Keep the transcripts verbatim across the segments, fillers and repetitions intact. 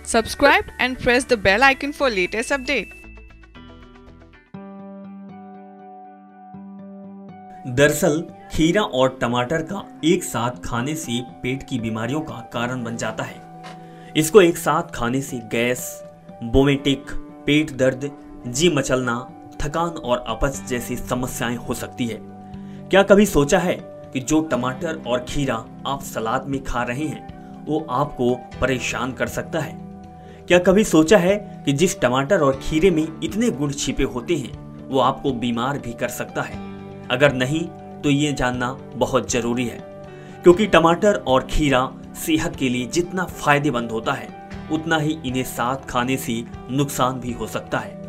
Subscribe and press the bell icon for latest update. दरअसल खीरा और टमाटर का एक साथ खाने से पेट की बीमारियों का कारण बन जाता है। इसको एक साथ खाने से गैस, वोमिटिंग, पेट दर्द, जी मचलना, थकान और अपच जैसी समस्याएं हो सकती है। क्या कभी सोचा है कि जो टमाटर और खीरा आप सलाद में खा रहे हैं वो आपको परेशान कर सकता है? क्या कभी सोचा है कि जिस टमाटर और खीरे में इतने गुण छिपे होते हैं वो आपको बीमार भी कर सकता है? अगर नहीं तो ये जानना बहुत जरूरी है, क्योंकि टमाटर और खीरा सेहत के लिए जितना फायदेमंद होता है उतना ही इन्हें साथ खाने से नुकसान भी हो सकता है।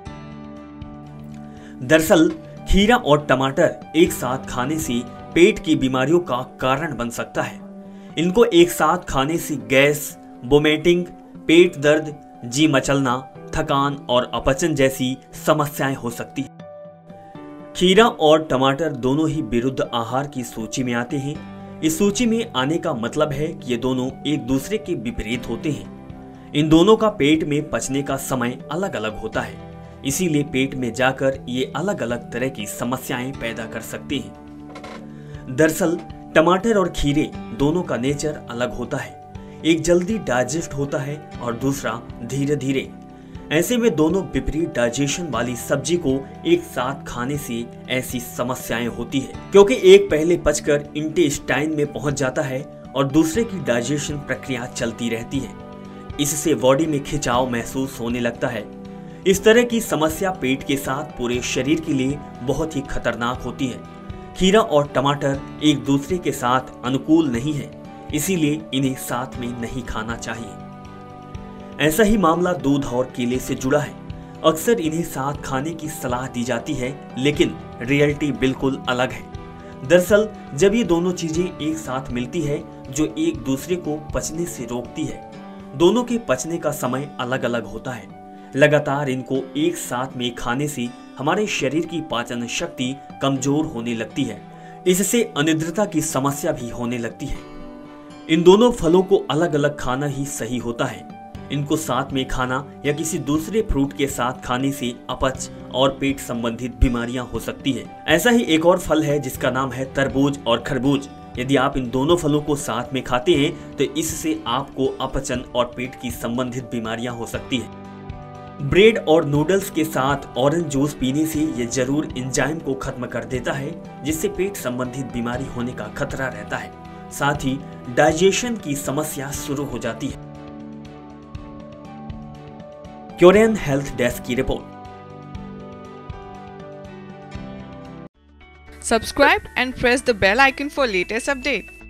दरअसल खीरा और टमाटर एक साथ खाने से पेट की बीमारियों का कारण बन सकता है। इनको एक साथ खाने से गैस, वोमिटिंग, पेट दर्द, जी मचलना, थकान और अपचन जैसी समस्याएं हो सकती हैं। खीरा और टमाटर दोनों ही विरुद्ध आहार की सूची में आते हैं। इस सूची में आने का मतलब है कि ये दोनों एक दूसरे के विपरीत होते हैं। इन दोनों का पेट में पचने का समय अलग अलग होता है, इसीलिए पेट में जाकर ये अलग अलग तरह की समस्याएं पैदा कर सकते हैं। दरअसल टमाटर और खीरे दोनों का नेचर अलग होता है। एक जल्दी डाइजेस्ट होता है और दूसरा धीरे धीरे। ऐसे में दोनों विपरीत डाइजेशन वाली सब्जी को एक साथ खाने से ऐसी समस्याएं होती है, क्योंकि एक पहले पचकर इंटेस्टाइन में पहुंच जाता है और दूसरे की डाइजेशन प्रक्रिया चलती रहती है। इससे बॉडी में खिंचाव महसूस होने लगता है। इस तरह की समस्या पेट के साथ पूरे शरीर के लिए बहुत ही खतरनाक होती है। खीरा और टमाटर एक दूसरे के साथ अनुकूल नहीं है, इसीलिए इन्हें साथ में नहीं खाना चाहिए। ऐसा ही मामला दूध और केले से जुड़ा है। अक्सर इन्हें साथ खाने की सलाह दी जाती है, लेकिन रियलिटी बिल्कुल अलग है। दरअसल जब ये दोनों चीजें एक साथ मिलती है जो एक दूसरे को पचने से रोकती है, दोनों के पचने का समय अलग अलग होता है। लगातार इनको एक साथ में खाने से हमारे शरीर की पाचन शक्ति कमजोर होने लगती है। इससे अनिद्रता की समस्या भी होने लगती है। इन दोनों फलों को अलग अलग खाना ही सही होता है। इनको साथ में खाना या किसी दूसरे फ्रूट के साथ खाने से अपच और पेट संबंधित बीमारियां हो सकती है। ऐसा ही एक और फल है जिसका नाम है तरबूज और खरबूज। यदि आप इन दोनों फलों को साथ में खाते हैं तो इससे आपको अपचन और पेट की संबंधित बीमारियां हो सकती है। ब्रेड और नूडल्स के साथ ऑरेंज जूस पीने से यह जरूर एंजाइम को खत्म कर देता है, जिससे पेट संबंधित बीमारी होने का खतरा रहता है। साथ ही डाइजेशन की समस्या शुरू हो जाती है। क्यूरेन हेल्थ डेस्क की रिपोर्ट। Subscribe and press the bell icon for latest update.